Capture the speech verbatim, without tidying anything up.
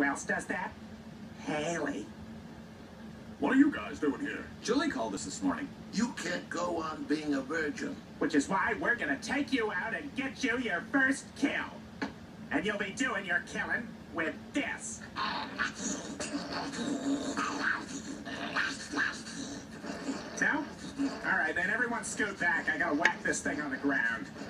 else does that? Haley. What are you guys doing here? Julie called us this morning. You can't go on being a virgin. Which is why we're gonna take you out and get you your first kill. And you'll be doing your killing with this. No? Alright, then everyone scoot back. I gotta whack this thing on the ground.